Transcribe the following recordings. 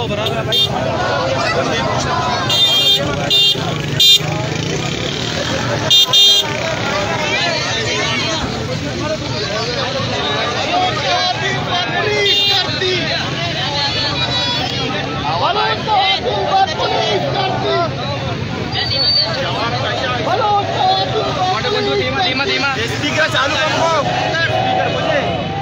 Speaker चालू करो, speaker मुझे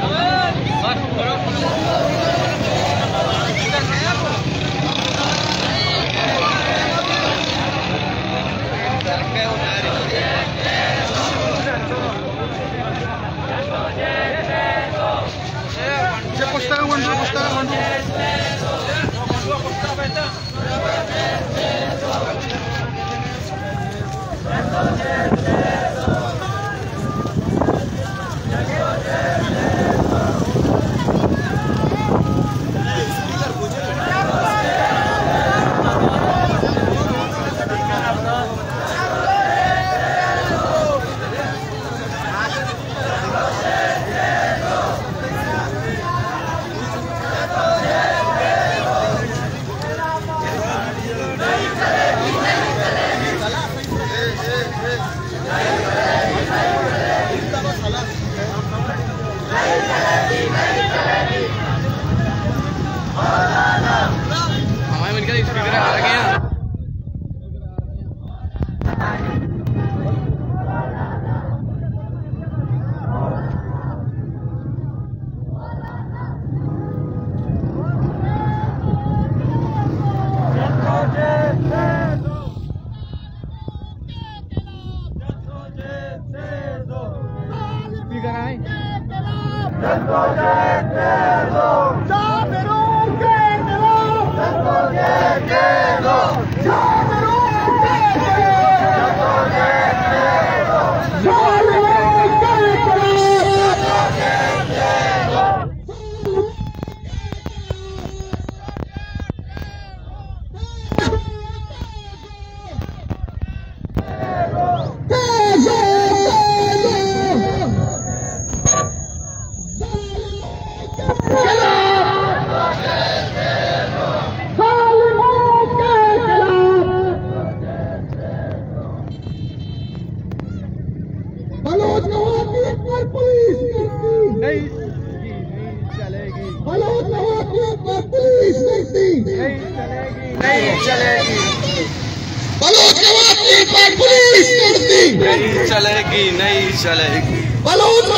नहीं चलेगी। बलूच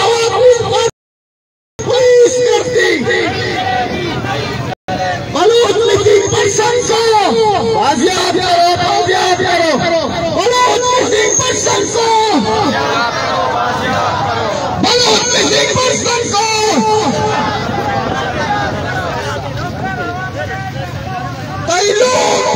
पुलिस करती, बलूच मिसिंग पर्सन को बाजियाब करो, बलूच मिसिंग पर्सन को, बलूच मिसिंग पर्सन को कई लोग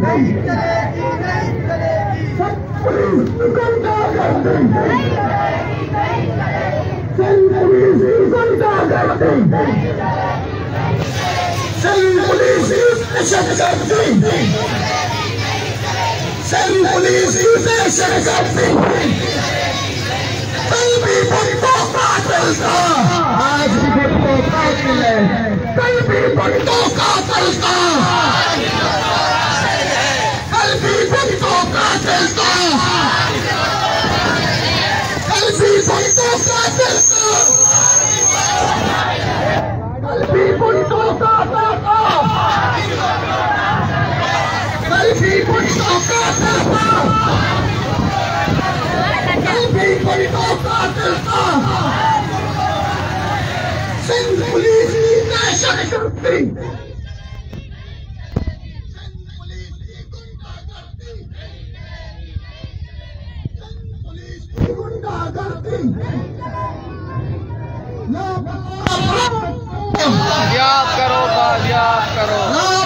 चलेगी। दहशतगर्दी, सिंध पुलिस की दहशतगर्दी, सिंध पुलिस की दहशतगर्दी, कल भी भुट्टो कातिल था, आज भी भुट्टो कातिल है, कल भी भुट्टो कातिल था, कल भी भुट्टो कातिल था, कल भी भुट्टो कातिल था, कल भी भुट्टो कातिल था, कल भी भुट्टो कातिल था, कल भी भुट्टो कातिल था। सिंध पुलिस की दहशतगर्दी, सिंध पुलिस की गुंडागर्दी, सिंध पुलिस की गुंडागर्दी, बाजियाब करो, बाजियाब करो।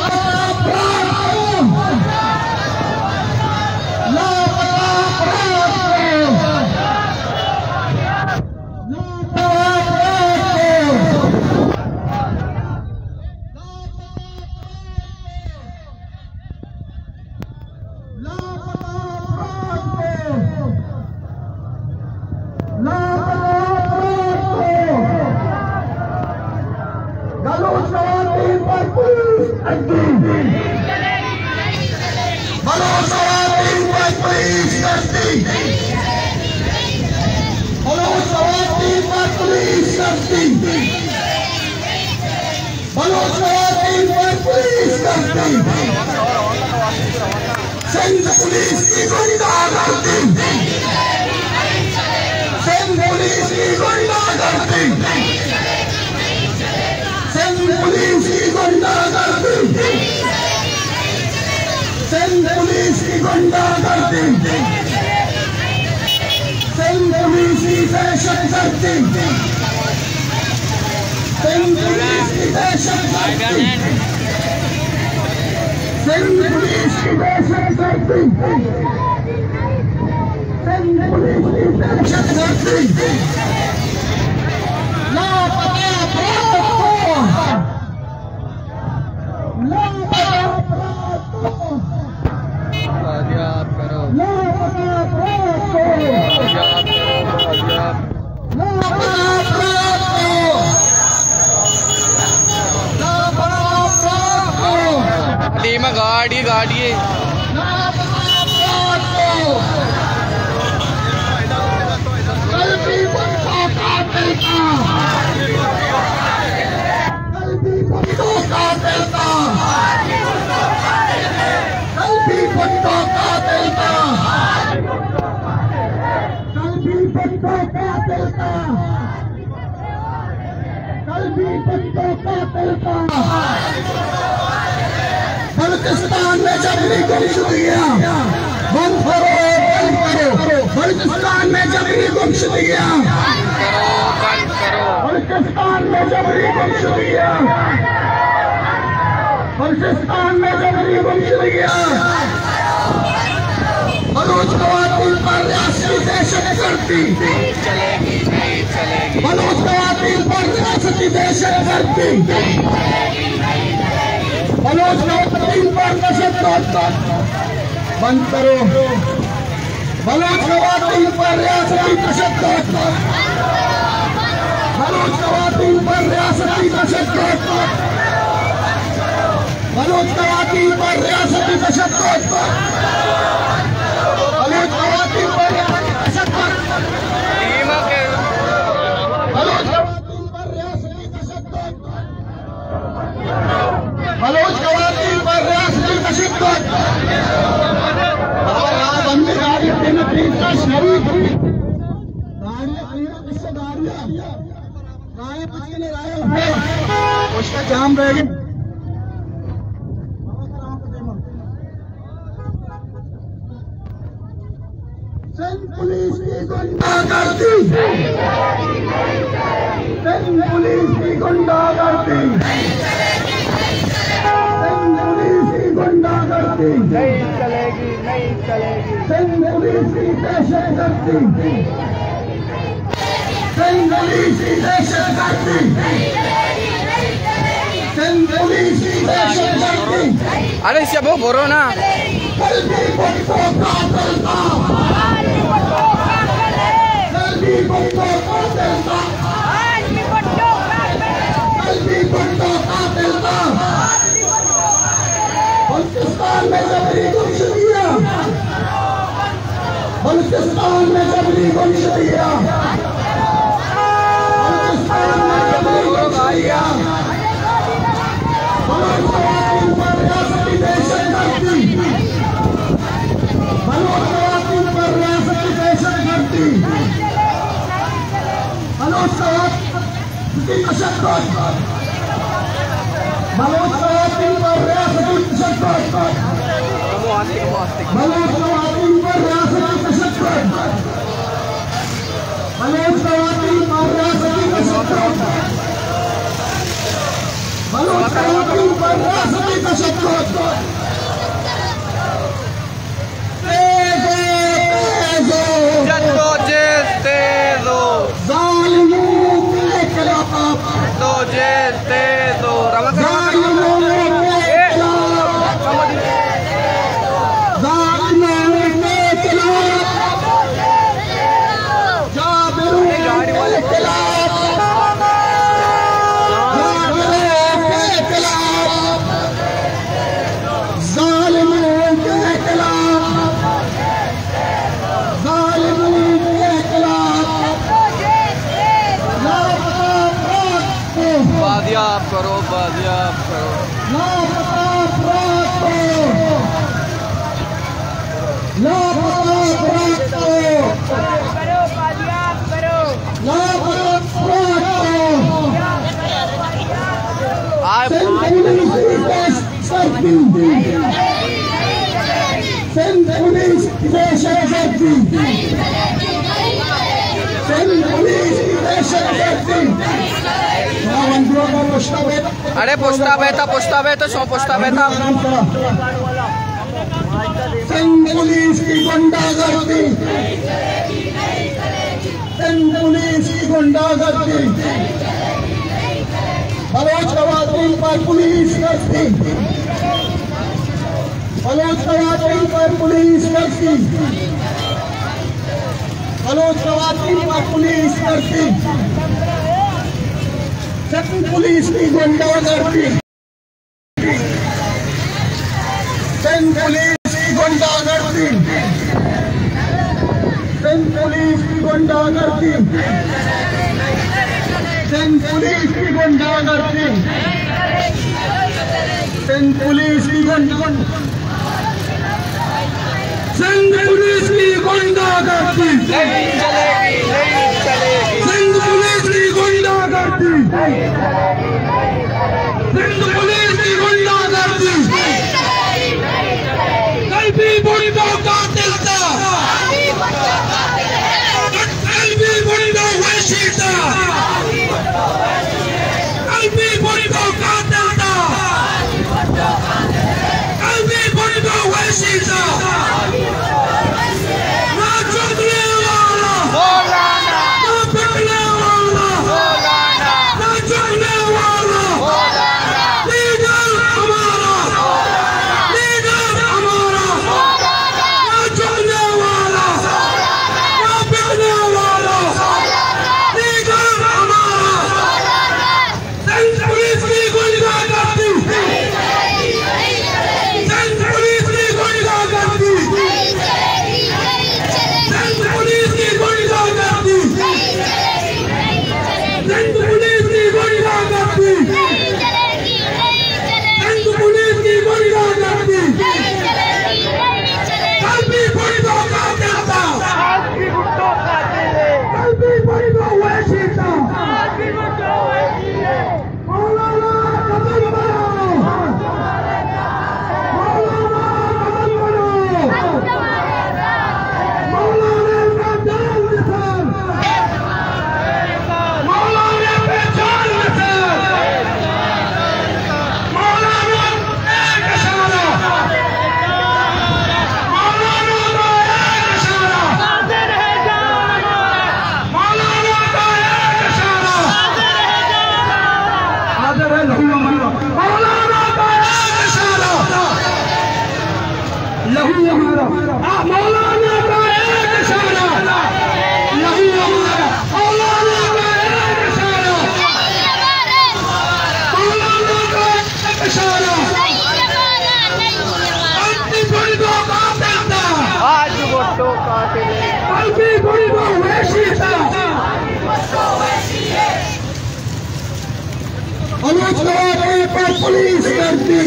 सिंध पुलिस की गुंडागर्दी, सिंध पुलिस की गुंडागर्दी, सिंध पुलिस की गुंडागर्दी, सिंध पुलिस की गुंडागर्दी, सिंध पुलिस की दहशतगर्दी, सिंध पुलिस की दहशतगर्दी, सिंध पुलिस की दहशतगर्दी, सिंध पुलिस की दहशतगर्दी, लापता अपराध को, लापता अपराध को, बाजियाब करो, लापता अपराध को, बाजियाब करो, बाजियाब। लापता अपराध को, लापता अपराध को, में गाड़ी गाड़ी है। कल भी भुट्टो कातिल था, कल भी भुट्टो कातिल था, कल भी भुट्टो कातिल था, कल भी भुट्टो कातिल था, कल भी भुट्टो कातिल था। बलूचिस्तान में जबरी गुमशुदगियां बंद करो, बंद करो। बलूचिस्तान में जबरी गुमशुदगियां बंद करो। बलूचिस्तान में जबरी गुमशुदगियां, बलूचिस्तान में जबरी गुमशुदगियां, बलूच ख़वातीन पर रियासती दहशतगर्दी, चलेगी नहीं चलेगी। बलूच ख़वातीन पर रियासती दहशतगर्दी, बलूच ख़वातीन पर दहशतगर्दी बंद करो। बलूच ख़वातीन पर रियासती दहशतगर्दी, बलूच ख़वातीन पर रियासती दहशतगर्दी, बलूच ख़वातीन पर रियासती दहशतगर्दी, बलूच ख़वातीन पर रियासती दहशतगर्दी, बलूच ख़वातीन पर रियासती दहशतगर्दी, बलूच ख़वातीन पर रियासती दहशतगर्दी। बंदी गाड़ियां देना प्लीज का शरीफ गाड़ियां किससे गाड़ियां किसके लिए लाए उसका जाम रहेगा। सिंध पुलिस की गुंडागर्दी, सिंध पुलिस की गुंडागर्दी, सिंध पुलिस की गुंडागर्दी नहीं चलेगी, नहीं चलेगी। सिंध पुलिस की दहशतगर्दी, सिंध पुलिस की दहशतगर्दी, सिंध पुलिस की दहशतगर्दी। अरे इससे वो बोलो ना। कल्बी भुट्टो कातिल था, कल्बी भुट्टो कातिल था, कल्बी भुट्टो कातिल था। बलूचिस्तान में जबरी गुमशुदगियां, बलूचिस्तान में जबरी गुमशुदगियां, बलूचिस्तान में जबरी गुमशुदगियां, बलोच खवातीन पर रियासती दहशतगर्दी, बलोच खवातीन पर रियासती दहशतगर्दी, बलोच खवातीन की तशद्दुद, बलोच खवातीन पर रियासती तशद्दुद, बलोच खवातीन पर रियासती तशद्दुद, बलोच खवातीन पर रियासती तशद्दुद, बलोच खवातीन पर रियासती तशद्दुद। जद्दोजहद तेज हो, ज़ालिमों के खिलाफ, जद्दोजहद तेज हो, ज़ालिमों के खिलाफ, ज़ालिमों के खिलाफ, जाबिरों के खिलाफ, जाबिरों के खिलाफ, ज़ालिमों के खिलाफ, ज़ालिमों के खिलाफ लापता अफराद को, बादियाब करो, बादियाब करो। लापता अफराद को, लापता अफराद को, लापता अफराद को सिंध पुलिस की दहशतगर्दी, सिंध पुलिस की दहशतगर्दी, सिंध पुलिस की दहशतगर्दी। अरे पोस्ता बेटा सो पोस्ता बेटा। सिंध पुलिस की गुंडागर्दी, सिंध पुलिस की गुंडागर्दी, बलोच खवातीन पर पुलिस गर्दी, बलोच खवातीन पर पुलिस गर्दी, बलोच खवातीन पर पुलिस गर्दी, सिंध पुलिस की गुंडागर्दी, सिंध पुलिस की गुंडागर्दी, सिंध पुलिस की गुंडागर्दी, सिंध पुलिस की गुंडागर्दी, सिंध पुलिस की गुंडागर्दी, सिंध पुलिस की गुंडागर्दी, नहीं चलेगी, नहीं चलेगी। सिंध पुलिस की गुंडागर्दी, सिंध पुलिस की गुंडागर्दी, कल्बी भुट्टो कातिल था, कल्बी भुट्टो वहशी था, कल्बी भुट्टो कातिल था, कल्बी भुट्टो वहशी था। ना चुगने वाला, मौलाना, ना पिटने वाला, मौलाना, ना चुगने वाला, मौलाना, लीडर हमारा, लीडर हमारा,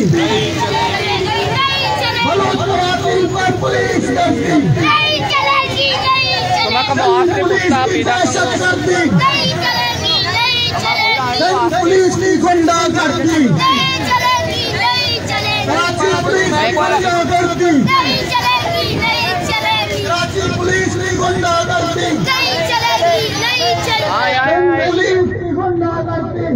बलूच खवातीन पर पुलिस करती, दहशत करती, पुलिस की गुंडा करती, कराची पुलिस की गुंडा करती, कराची पुलिस की गुंडा करती, पुलिस की गुंडा करती।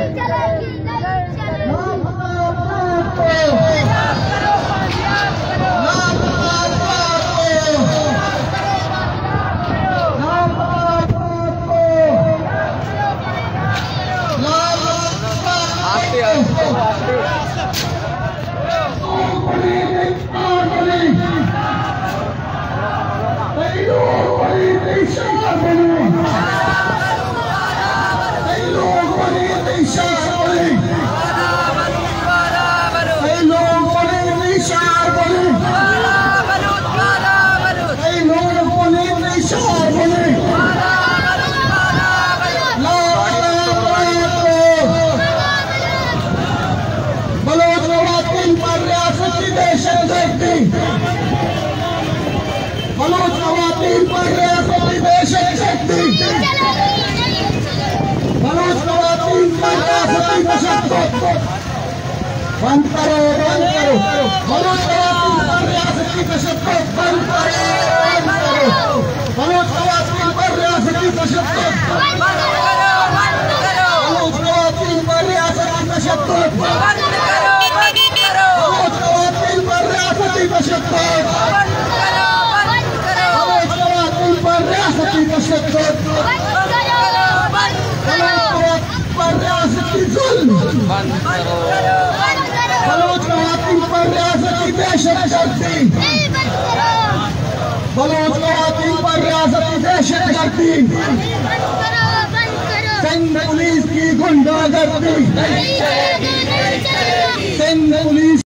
बलूच खवातीन पर रियासती दहशत शक्ति, बलूच खवातीन पर रियासती तशद्दुद बंद करो, बंद करो। बलूच खवातीन पर रियासती तशद्दुद बंद करो, बंद करो। बलूच खवातीन पर रियासती तशद्दुद बंद करो, बंद करो। बलूच खवातीन पर रियासती तशद्दुद बंद करो, बंद करो। बलूच खवातीन पर रियासती तशद्दुद तशद्दुद, बलूच खवातीन पर रियासती दहशत गर्दी, बलूच खवातीन पर रियासती दहशत गर्दी, सिंध पुलिस की गुंडागर्दी, सिंध पुलिस